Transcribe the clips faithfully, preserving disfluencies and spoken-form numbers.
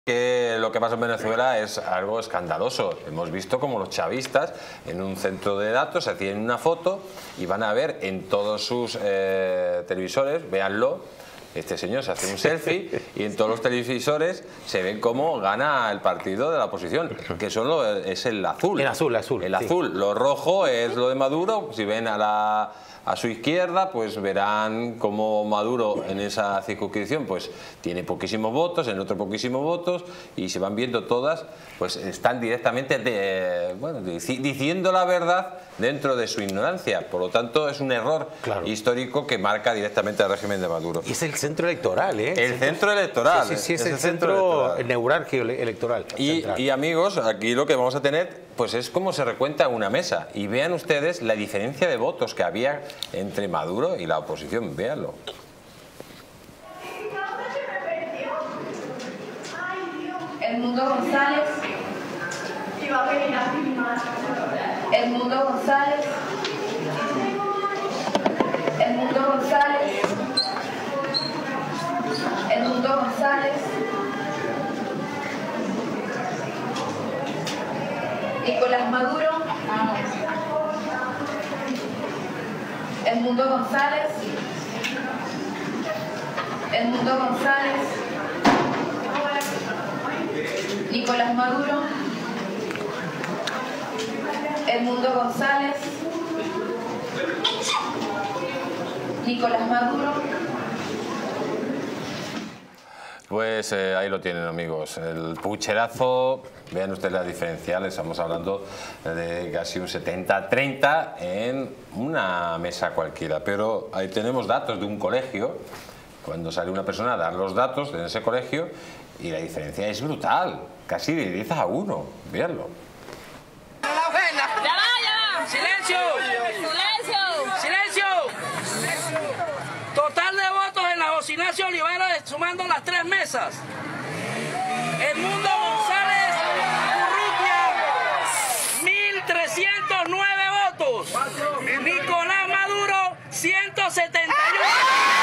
Que lo que pasa en Venezuela es algo escandaloso. Hemos visto como los chavistas en un centro de datos hacían una foto y van a ver en todos sus eh, televisores, véanlo, este señor se hace un selfie y en todos los televisores se ven cómo gana el partido de la oposición, que solo es el azul. El azul, el azul. El azul. Sí. Lo rojo es lo de Maduro. Si ven a la... a su izquierda, pues verán cómo Maduro en esa circunscripción pues tiene poquísimos votos, en otro poquísimos votos, y se van viendo todas, pues están directamente de, bueno, diciendo la verdad dentro de su ignorancia. Por lo tanto, es un error claro. histórico que marca directamente al régimen de Maduro. Y es el centro electoral, ¿eh? El centro, centro electoral. Sí, sí, sí, es, es el, el centro, centro neurálgico electoral. Y, y amigos, aquí lo que vamos a tener pues es como se recuenta una mesa. Y vean ustedes la diferencia de votos que había entre Maduro y la oposición. Véanlo. Edmundo González. Edmundo González. Edmundo González. Edmundo González. Nicolás Maduro. Edmundo González. Edmundo González. Nicolás Maduro. Edmundo González. Nicolás Maduro. Pues eh, ahí lo tienen, amigos, el pucherazo. Vean ustedes las diferenciales, estamos hablando de casi un setenta a treinta en una mesa cualquiera, pero ahí tenemos datos de un colegio, cuando sale una persona a dar los datos de ese colegio, y la diferencia es brutal, casi de diez a uno, véanlo. ¡Ya va, ya va! ¡Silencio! ¡Silencio! ¡Silencio! Total de votos en la José Ignacio Olivera, sumando las tres mesas. Edmundo González Urrutia, mil trescientos nueve votos. Nicolás Maduro, ciento setenta y uno.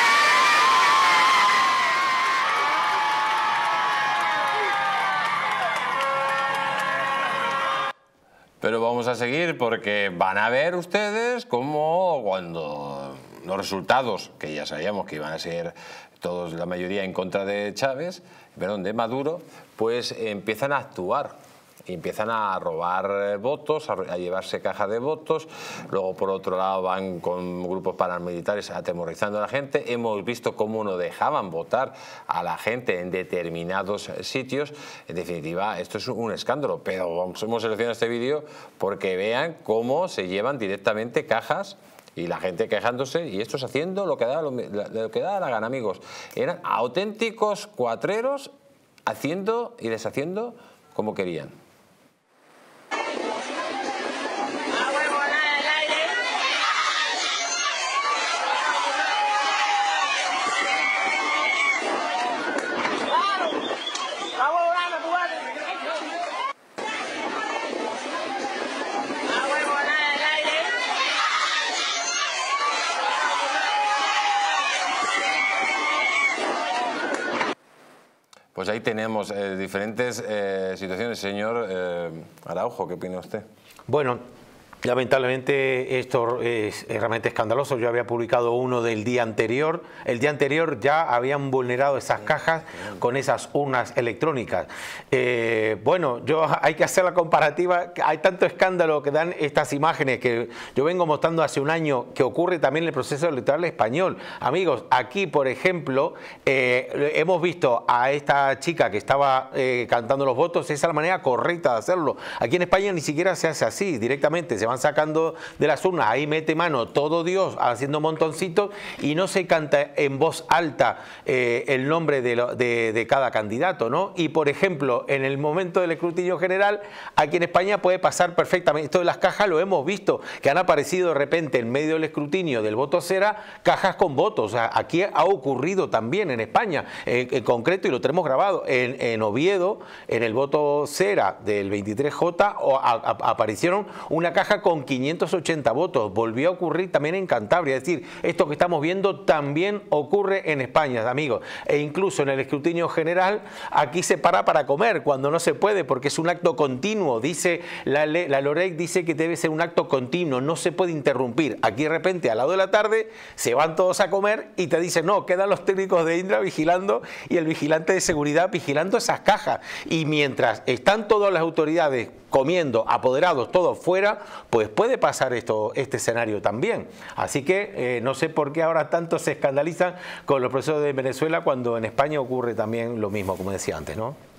Pero vamos a seguir porque van a ver ustedes cómo cuando los resultados, que ya sabíamos que iban a ser todos, la mayoría en contra de Chávez, perdón, de Maduro, pues empiezan a actuar. Y empiezan a robar votos, a, a llevarse cajas de votos. Luego, por otro lado, van con grupos paramilitares atemorizando a la gente. Hemos visto cómo no dejaban votar a la gente en determinados sitios. En definitiva, esto es un escándalo. Pero vamos, hemos seleccionado este vídeo porque vean cómo se llevan directamente cajas y la gente quejándose, y esto es haciendo lo que da, lo, lo que da la gana, amigos. Eran auténticos cuatreros haciendo y deshaciendo como querían. Pues ahí tenemos eh, diferentes eh, situaciones. Señor eh, Araujo, ¿qué opina usted? Bueno, lamentablemente esto es realmente escandaloso. Yo había publicado uno del día anterior. El día anterior ya habían vulnerado esas cajas con esas urnas electrónicas. Eh, bueno, yo hay que hacer la comparativa. Hay tanto escándalo que dan estas imágenes que yo vengo mostrando hace un año, que ocurre también en el proceso electoral español. Amigos, aquí, por ejemplo, eh, hemos visto a esta chica que estaba eh, cantando los votos. Esa es la manera correcta de hacerlo. Aquí en España ni siquiera se hace así, directamente. Se van sacando de las urnas, ahí mete mano todo Dios haciendo montoncitos y no se canta en voz alta eh, el nombre de, lo, de, de cada candidato, ¿no? Y por ejemplo, en el momento del escrutinio general, aquí en España puede pasar perfectamente. Esto de las cajas lo hemos visto, que han aparecido de repente en medio del escrutinio del voto cera, cajas con votos. O sea, aquí ha ocurrido también en España, en, en concreto, y lo tenemos grabado, en, en Oviedo, en el voto cera del veintitrés J, o a, a, aparecieron una caja Málaga con quinientos ochenta votos. Volvió a ocurrir también en Cantabria. Es decir, esto que estamos viendo también ocurre en España, amigos. E incluso en el escrutinio general, aquí se para para comer cuando no se puede, porque es un acto continuo. Dice la, la LOREC dice que debe ser un acto continuo, no se puede interrumpir. Aquí de repente, al lado de la tarde, se van todos a comer y te dicen, no, quedan los técnicos de Indra vigilando y el vigilante de seguridad vigilando esas cajas. Y mientras están todas las autoridades comiendo, apoderados, todos fuera, pues puede pasar esto, este escenario también. Así que eh, no sé por qué ahora tanto se escandalizan con los procesos de Venezuela cuando en España ocurre también lo mismo, como decía antes, ¿no?